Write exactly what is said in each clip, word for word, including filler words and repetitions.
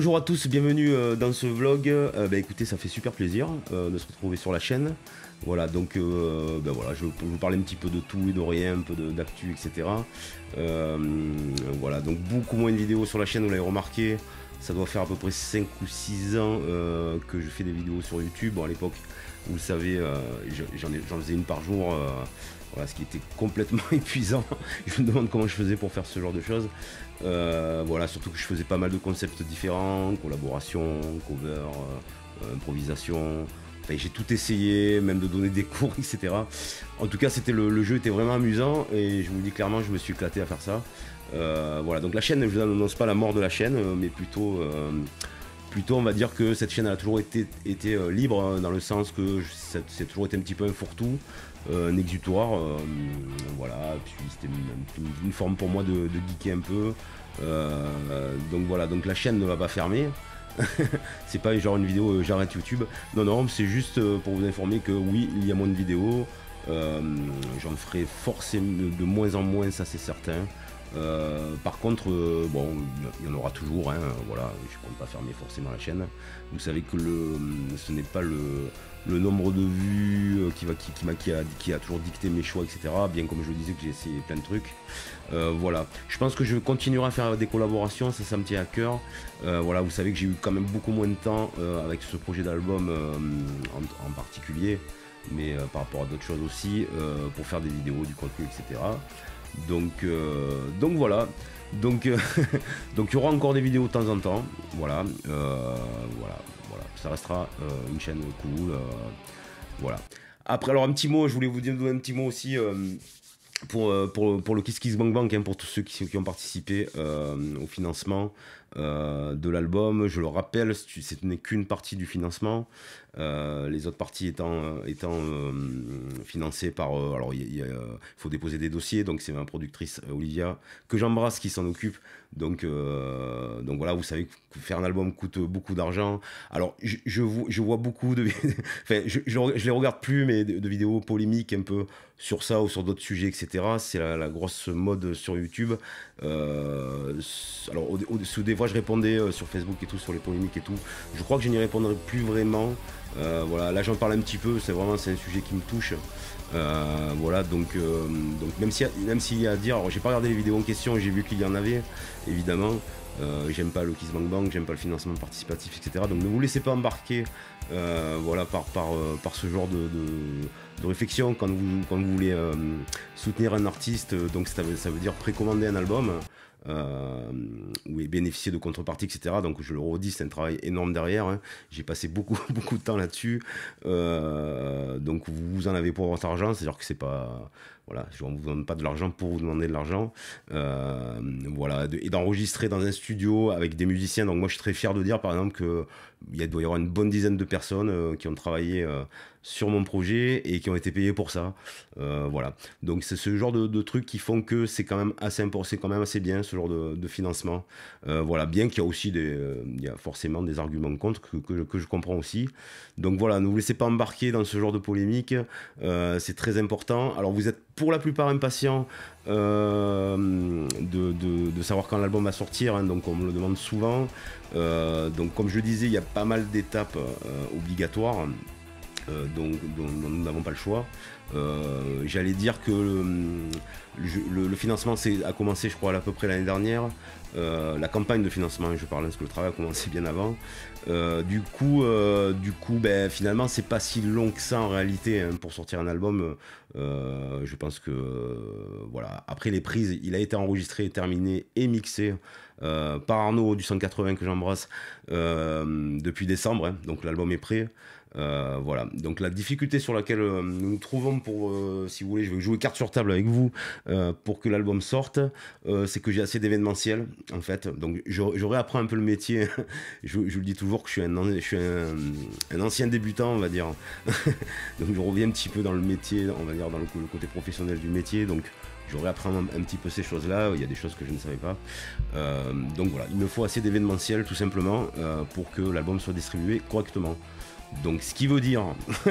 Bonjour à tous, bienvenue euh, dans ce vlog. Euh, bah, écoutez, ça fait super plaisir euh, de se retrouver sur la chaîne. Voilà, donc euh, ben voilà, je vais vous parler un petit peu de tout et de rien, un peu d'actu, et cetera. Euh, voilà, donc beaucoup moins de vidéos sur la chaîne, vous l'avez remarqué. Ça doit faire à peu près cinq ou six ans euh, que je fais des vidéos sur YouTube. Bon, à l'époque, vous le savez, euh, j'en faisais une par jour, euh, voilà, ce qui était complètement épuisant. Je me demande comment je faisais pour faire ce genre de choses. Euh, voilà, surtout que je faisais pas mal de concepts différents, collaboration, cover, euh, improvisation. Enfin, j'ai tout essayé, même de donner des cours, et cetera. En tout cas, c'était le, le jeu était vraiment amusant et je vous dis clairement, je me suis éclaté à faire ça. Euh, voilà, donc la chaîne, je vous annonce pas la mort de la chaîne, mais plutôt, euh, plutôt on va dire que cette chaîne elle a toujours été, été euh, libre, hein, dans le sens que c'est toujours été un petit peu un fourre-tout, euh, un exutoire. Euh, voilà, puis c'était une, une, une forme pour moi de, de geeker un peu. Euh, donc voilà, donc la chaîne ne va pas fermer. C'est pas genre une vidéo euh, j'arrête YouTube. Non, non, c'est juste euh, pour vous informer que oui, il y a moins de vidéos. Euh, J'en ferai forcément de moins en moins, ça c'est certain. Euh, par contre, euh, bon, il y en aura toujours, hein, voilà, je ne compte pas fermer forcément la chaîne. Vous savez que le, ce n'est pas le, le nombre de vues qui, va, qui, qui, qui, a, qui a toujours dicté mes choix, et cetera. Bien comme je le disais que j'ai essayé plein de trucs. Euh, voilà, je pense que je continuerai à faire des collaborations, ça, ça me tient à cœur. Euh, voilà, vous savez que j'ai eu quand même beaucoup moins de temps euh, avec ce projet d'album euh, en, en particulier, mais euh, par rapport à d'autres choses aussi, euh, pour faire des vidéos, du contenu, et cetera. Donc, euh, donc voilà, donc euh, donc il y aura encore des vidéos de temps en temps, voilà, euh, voilà, voilà, ça restera euh, une chaîne cool, euh, voilà. Après, alors un petit mot, je voulais vous donner un petit mot aussi euh, pour, pour, pour le Kiss Kiss Bang Bang, hein, pour tous ceux qui, qui ont participé euh, au financement euh, de l'album. Je le rappelle, ce n'est qu'une partie du financement. Euh, les autres parties étant, étant euh, financées par... Euh, alors, il euh, faut déposer des dossiers, donc c'est ma productrice euh, Olivia, que j'embrasse, qui s'en occupe. Donc, euh, donc voilà, vous savez que faire un album coûte beaucoup d'argent. Alors, je, je, je vois beaucoup de... enfin, je, je, je les regarde plus, mais de, de vidéos polémiques un peu sur ça ou sur d'autres sujets, et cetera. C'est la, la grosse mode sur YouTube. Euh, alors, au, au, des fois, je répondais sur Facebook et tout, sur les polémiques et tout. Je crois que je n'y répondrai plus vraiment. Euh, voilà, là j'en parle un petit peu, c'est vraiment c'est un sujet qui me touche. Euh, voilà, donc, euh, donc même s'il y, s'il y a à dire, alors j'ai pas regardé les vidéos en question, j'ai vu qu'il y en avait, évidemment. Euh, j'aime pas le Kiss Bang Bang, j'aime pas le financement participatif, et cetera. Donc ne vous laissez pas embarquer, euh, voilà, par, par, euh, par ce genre de, de, de réflexion quand vous, quand vous voulez euh, soutenir un artiste. Donc ça veut, ça veut dire précommander un album. Euh, ou bénéficier de contrepartie, et cetera. Donc je le redis, c'est un travail énorme derrière, hein. J'ai passé beaucoup beaucoup de temps là-dessus. Euh, donc vous en avez pour votre argent, c'est-à-dire que c'est pas... Voilà, je ne vous donne pas de l'argent pour vous demander de l'argent. Euh, voilà, et d'enregistrer dans un studio avec des musiciens. Donc moi je suis très fier de dire par exemple qu'il doit y avoir une bonne dizaine de personnes euh, qui ont travaillé euh, sur mon projet et qui ont été payées pour ça. Euh, voilà, donc c'est ce genre de, de trucs qui font que c'est quand même assez important, c'est quand même assez bien ce genre de, de financement. Euh, voilà, bien qu'il y a aussi des, euh, il y a forcément des arguments contre que, que, que je comprends aussi. Donc voilà, ne vous laissez pas embarquer dans ce genre de polémique, euh, c'est très important. Alors vous êtes pour la plupart impatients euh, de, de, de savoir quand l'album va sortir, hein, donc on me le demande souvent. Euh, donc comme je le disais, il y a pas mal d'étapes euh, obligatoires. Euh, donc, dont, dont nous n'avons pas le choix. Euh, J'allais dire que le, le, le financement a commencé, je crois, à peu près l'année dernière. Euh, la campagne de financement, je parle parce que le travail a commencé bien avant. Euh, du coup, euh, du coup, ben finalement, c'est pas si long que ça en réalité, hein, pour sortir un album. Euh, je pense que euh, voilà. Après les prises, il a été enregistré, terminé et mixé euh, par Arnaud du cent quatre-vingts que j'embrasse euh, depuis décembre. Hein, donc l'album est prêt. Euh, voilà, donc la difficulté sur laquelle euh, nous nous trouvons pour, euh, si vous voulez, je vais jouer carte sur table avec vous euh, pour que l'album sorte, euh, c'est que j'ai assez d'événementiel en fait, donc je, je réapprends un peu le métier. je, je le dis toujours que je suis un, je suis un, un ancien débutant, on va dire. Donc je reviens un petit peu dans le métier, on va dire dans le, le côté professionnel du métier, donc je réapprends un, un petit peu ces choses-là. Il y a des choses que je ne savais pas. Euh, donc voilà, il me faut assez d'événementiel tout simplement euh, pour que l'album soit distribué correctement. Donc ce qui veut dire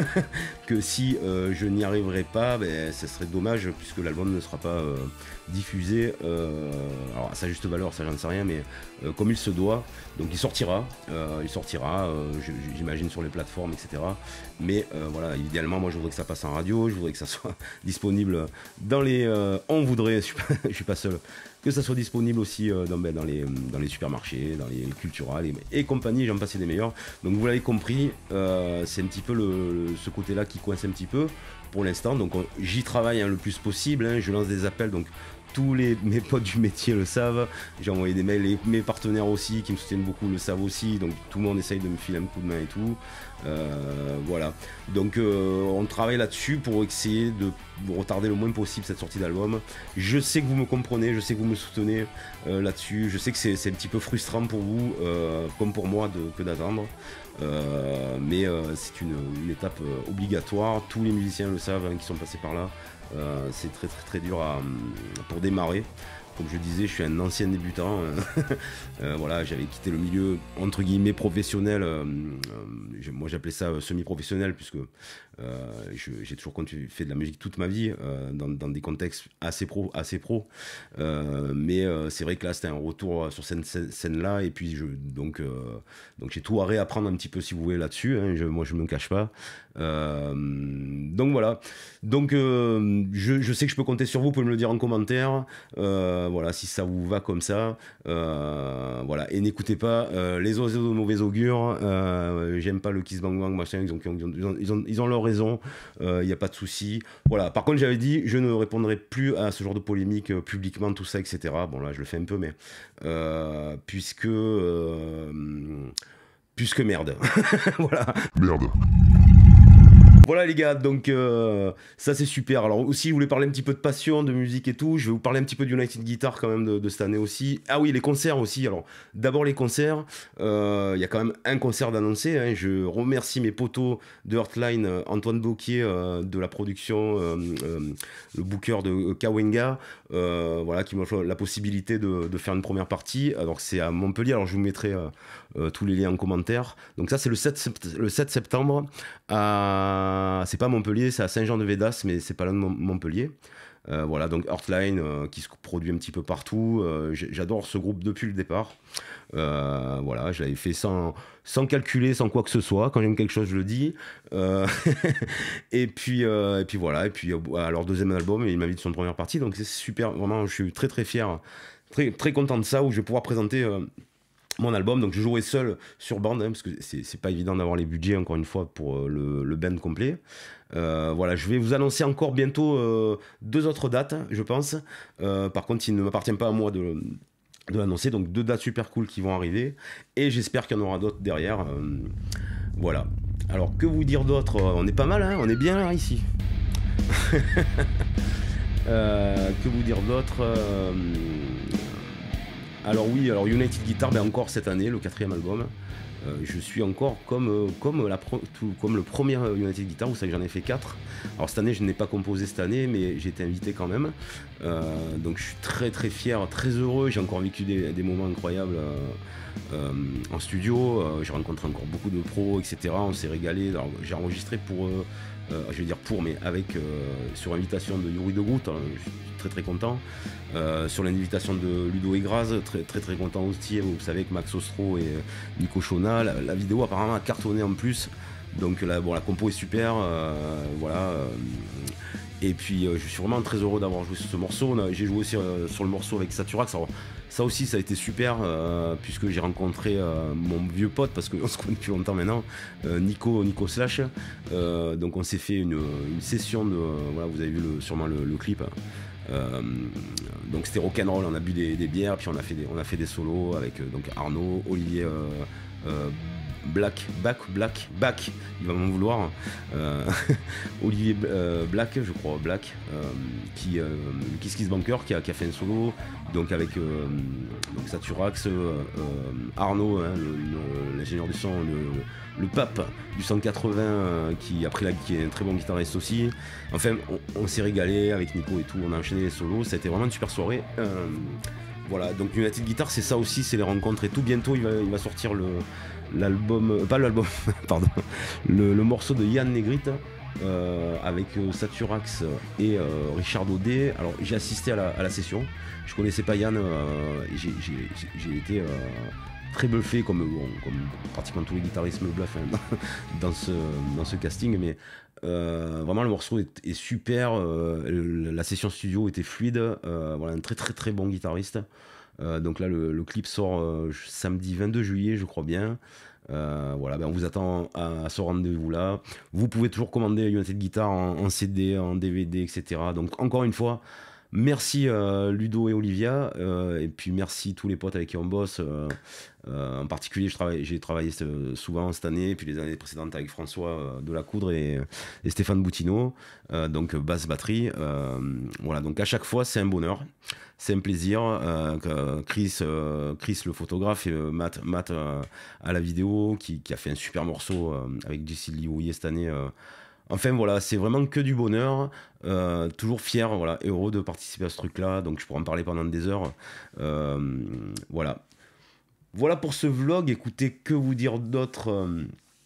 que si euh, je n'y arriverai pas, ben, ce serait dommage puisque l'album ne sera pas euh, diffusé euh, alors à sa juste valeur, ça j'en sais rien, mais euh, comme il se doit. Donc il sortira, euh, il sortira, euh, j'imagine sur les plateformes, et cetera. Mais euh, voilà, idéalement, moi je voudrais que ça passe en radio, je voudrais que ça soit disponible dans les... Euh, on voudrait, je suis pas, je suis pas seul, que ça soit disponible aussi euh, dans, ben, dans, les, dans les supermarchés, dans les culturales et, et compagnie, j'en passe des meilleurs. Donc vous l'avez compris, euh, c'est un petit peu le, le, ce côté-là qui coince un petit peu pour l'instant. Donc j'y travaille hein, le plus possible, hein, je lance des appels, donc tous les, mes potes du métier le savent, j'ai envoyé des mails, et mes partenaires aussi qui me soutiennent beaucoup le savent aussi, donc tout le monde essaye de me filer un coup de main et tout. Euh, voilà, donc euh, on travaille là-dessus pour essayer de retarder le moins possible cette sortie d'album. Je sais que vous me comprenez, je sais que vous me soutenez euh, là-dessus, je sais que c'est un petit peu frustrant pour vous, euh, comme pour moi, de, que d'attendre. Euh, mais euh, c'est une, une étape euh, obligatoire, tous les musiciens le savent hein, qui sont passés par là. Euh, c'est très très très dur à, pour démarrer. Comme je disais, je suis un ancien débutant. euh, voilà, j'avais quitté le milieu entre guillemets professionnel. Euh, euh, moi, j'appelais ça semi-professionnel puisque euh, j'ai toujours fait de la musique toute ma vie euh, dans, dans des contextes assez pro, assez pro. Euh, mais euh, c'est vrai que là, c'était un retour sur cette scène-là. Et puis, je, donc, euh, donc j'ai tout à réapprendre un petit peu si vous voulez là-dessus. Hein, je, moi, je me cache pas. Euh, donc voilà. Donc, euh, je, je sais que je peux compter sur vous. Vous pouvez me le dire en commentaire. Euh, voilà, si ça vous va comme ça, euh, voilà, et n'écoutez pas euh, les oiseaux de mauvais augure. Euh, J'aime pas le kiss bang bang machin. Ils ont, ils ont, ils ont, ils ont leur raison. Il euh, n'y a pas de souci. Voilà. Par contre, j'avais dit, je ne répondrai plus à ce genre de polémique euh, publiquement, tout ça, et cetera. Bon là, je le fais un peu, mais euh, puisque euh, puisque merde. Voilà. Merde. Voilà les gars, donc euh, ça c'est super. Alors aussi, je voulais parler un petit peu de passion, de musique et tout. Je vais vous parler un petit peu de United Guitar quand même de, de cette année aussi. Ah oui, les concerts aussi. Alors d'abord les concerts. Il euh, y a quand même un concert d'annoncer. Hein. Je remercie mes potos de Heartline, Antoine Bocquier euh, de la production, euh, euh, le booker de Kawenga, euh, voilà, qui m'offre la possibilité de, de faire une première partie. Alors c'est à Montpellier. Alors je vous mettrai euh, euh, tous les liens en commentaire. Donc ça c'est le sept septembre à c'est pas Montpellier, c'est à Saint-Jean-de-Védas, mais c'est pas loin de Montpellier. Euh, voilà, donc Heartline euh, qui se produit un petit peu partout. Euh, J'adore ce groupe depuis le départ. Euh, voilà, je l'avais fait sans, sans calculer, sans quoi que ce soit. Quand j'aime quelque chose, je le dis. Euh, et, puis, euh, et puis voilà, et puis à leur deuxième album, il m'invite sur une première partie. Donc c'est super, vraiment, je suis très très fier, très, très content de ça, où je vais pouvoir présenter. Euh, mon album, donc je jouerai seul sur bande, hein, parce que c'est pas évident d'avoir les budgets, encore une fois, pour euh, le, le band complet. Euh, voilà, je vais vous annoncer encore bientôt euh, deux autres dates, je pense. Euh, par contre, il ne m'appartient pas à moi de, de l'annoncer, donc deux dates super cool qui vont arriver, et j'espère qu'il y en aura d'autres derrière. Euh, voilà. Alors, que vous dire d'autre? On est pas mal, hein, on est bien là, ici. euh, que vous dire d'autre? euh, Alors oui, alors United Guitar, ben encore cette année, le quatrième album. Euh, je suis encore comme, euh, comme, la pro, tout, comme le premier United Guitar, vous savez que j'en ai fait quatre. Alors cette année, je n'ai pas composé cette année, mais j'ai été invité quand même. Euh, donc je suis très très fier, très heureux. J'ai encore vécu des, des moments incroyables euh, euh, en studio. Euh, j'ai rencontré encore beaucoup de pros, et cetera. On s'est régalé. J'ai enregistré pour... Euh, Euh, je vais dire pour, mais avec, euh, sur invitation de Yuri de Groot, hein, je suis très très content. Euh, sur l'invitation de Ludo Egraz, très très très content aussi. Vous savez que Max Ostro et Nico Chona, la, la vidéo apparemment a cartonné en plus. Donc là, bon, la compo est super, euh, voilà. Euh, et puis euh, je suis vraiment très heureux d'avoir joué sur ce morceau. J'ai joué aussi euh, sur le morceau avec Saturax. Alors, ça aussi, ça a été super, euh, puisque j'ai rencontré euh, mon vieux pote, parce qu'on se connaît depuis longtemps maintenant, euh, Nico, Nico Slash. Euh, donc on s'est fait une, une session de... Voilà, vous avez vu le, sûrement le, le clip. Euh, donc c'était rock'n'roll, on a bu des, des bières, puis on a fait des, on a fait des solos avec euh, donc Arnaud, Olivier... Euh, euh, Black, Back, Black, Back, il va m'en vouloir. Euh, Olivier euh, Black, je crois, Black, euh, qui, euh, Kiss Kiss Banker, qui a, qui a fait un solo, donc avec euh, donc Saturax, euh, Arnaud, hein, l'ingénieur du son, le, le pape du cent quatre-vingts, euh, qui, après la, qui est un très bon guitariste aussi. Enfin, on, on s'est régalé avec Nico et tout, on a enchaîné les solos, ça a été vraiment une super soirée. Euh, Voilà, donc United Guitar, c'est ça aussi, c'est les rencontres et tout. Bientôt, il va, il va sortir le l'album, euh, pas l'album, pardon, le, le morceau de Yann Negrite euh, avec euh, Saturax et euh, Richard Audet. Alors, j'ai assisté à la, à la session. Je connaissais pas Yann, euh, et j'ai, j'ai, j'ai été euh, très bluffé, comme, bon, comme pratiquement tous les guitaristes me bluffent hein, dans, ce, dans ce casting, mais euh, vraiment le morceau est, est super, euh, la session studio était fluide, euh, voilà, un très très très bon guitariste. Euh, donc là le, le clip sort euh, samedi vingt-deux juillet je crois bien. Euh, voilà, ben on vous attend à, à ce rendez-vous là. Vous pouvez toujours commander United Guitar en, en C D, en D V D, et cetera. Donc encore une fois, merci euh, Ludo et Olivia, euh, et puis merci tous les potes avec qui on bosse. Euh, euh, en particulier, je travaille, j'ai travaillé souvent cette année, puis les années précédentes avec François euh, Delacoudre et, et Stéphane Boutineau, euh, donc basse batterie. Euh, voilà, donc à chaque fois, c'est un bonheur, c'est un plaisir. Euh, Chris, euh, Chris, le photographe, et euh, Matt, Matt euh, à la vidéo, qui, qui a fait un super morceau euh, avec J C Lee cette année. Euh, Enfin voilà, c'est vraiment que du bonheur, euh, toujours fier, voilà, et heureux de participer à ce truc-là, donc je pourrais en parler pendant des heures. Euh, voilà. Voilà pour ce vlog, écoutez, que vous dire d'autre euh,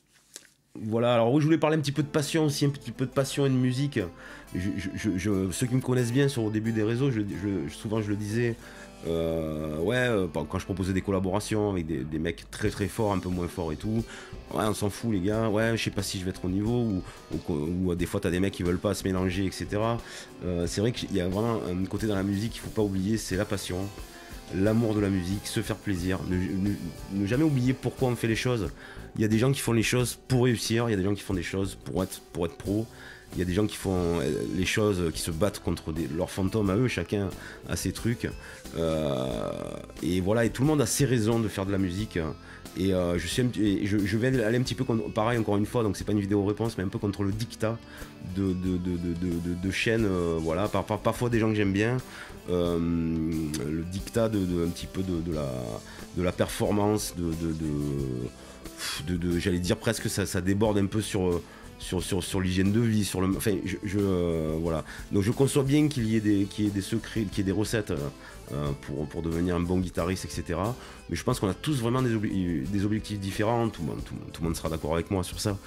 Voilà, alors oui, je voulais parler un petit peu de passion aussi, un petit peu de passion et de musique. Je, je, je, je, ceux qui me connaissent bien sur au début des réseaux, je, je, souvent je le disais, euh, ouais, euh, quand je proposais des collaborations avec des, des mecs très très forts, un peu moins forts et tout, ouais, on s'en fout les gars, ouais, je sais pas si je vais être au niveau, ou, ou, ou, ou des fois t'as des mecs qui veulent pas se mélanger, et cetera. Euh, c'est vrai qu'il y a vraiment un côté dans la musique qu'il faut pas oublier, c'est la passion, l'amour de la musique, se faire plaisir, ne, ne, ne jamais oublier pourquoi on fait les choses. Il y a des gens qui font les choses pour réussir, il y a des gens qui font des choses pour être, pour être pro. Il y a des gens qui font les choses, qui se battent contre des, leurs fantômes à eux, chacun a ses trucs. Euh, et voilà, et tout le monde a ses raisons de faire de la musique. Et, euh, je, suis un, et je, je vais aller un petit peu, contre, pareil encore une fois, donc c'est pas une vidéo réponse, mais un peu contre le dictat de, de, de, de, de, de chaînes, euh, voilà, par, par, parfois des gens que j'aime bien. Euh, le dictat de, de, un petit peu de, de, la, de la performance, de, de, de, de, de j'allais dire presque ça, ça déborde un peu sur... sur, sur, sur l'hygiène de vie, sur le, enfin, je, je euh, voilà. Donc je conçois bien qu'il y ait des, qu'il y ait des secrets, qu'il y ait des recettes euh, pour, pour devenir un bon guitariste, et cetera. Mais je pense qu'on a tous vraiment des, obli des objectifs différents. Tout, tout, tout le monde sera d'accord avec moi sur ça.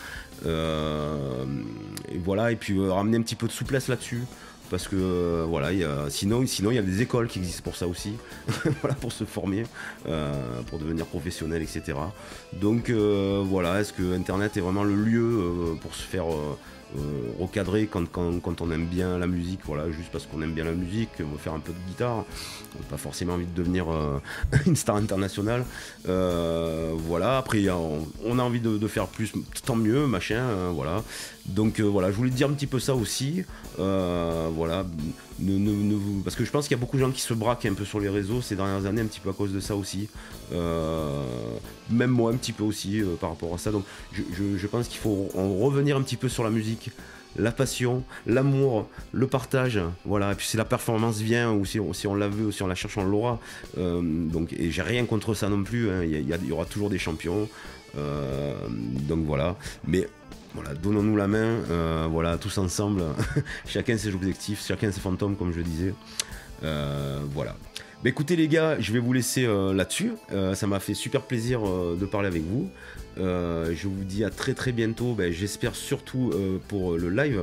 Euh, et voilà. Et puis euh, ramener un petit peu de souplesse là-dessus. Parce que euh, voilà, y a, sinon, sinon il y a des écoles qui existent pour ça aussi, voilà, pour se former, euh, pour devenir professionnel, et cetera. Donc euh, voilà, est-ce que Internet est vraiment le lieu euh, pour se faire euh, euh, recadrer quand, quand, quand on aime bien la musique, voilà, juste parce qu'on aime bien la musique, on veut faire un peu de guitare, on n'a pas forcément envie de devenir euh, une star internationale. Euh, voilà, après y a, on, on a envie de, de faire plus, tant mieux, machin, euh, voilà. Donc euh, voilà, je voulais te dire un petit peu ça aussi, euh, voilà, ne, ne, ne vous... parce que je pense qu'il y a beaucoup de gens qui se braquent un peu sur les réseaux ces dernières années, un petit peu à cause de ça aussi, euh, même moi un petit peu aussi euh, par rapport à ça, donc je, je, je pense qu'il faut en revenir un petit peu sur la musique, la passion, l'amour, le partage, voilà, et puis si la performance vient, ou si on, si on la veut, ou si on la cherche, on l'aura, euh, donc, et j'ai rien contre ça non plus, hein, il y, y, y aura toujours des champions, euh, donc voilà, mais... Voilà, donnons-nous la main, euh, voilà, tous ensemble, chacun ses objectifs, chacun ses fantômes, comme je disais. Euh, voilà. Bah, écoutez les gars, je vais vous laisser euh, là-dessus. Euh, ça m'a fait super plaisir euh, de parler avec vous. Euh, je vous dis à très très bientôt. Bah, j'espère surtout euh, pour le live.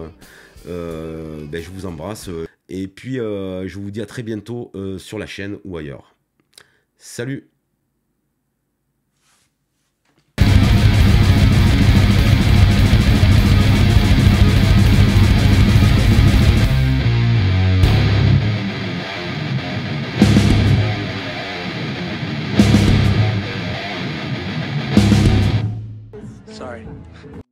Euh, bah, je vous embrasse. Et puis euh, je vous dis à très bientôt euh, sur la chaîne ou ailleurs. Salut! Sorry.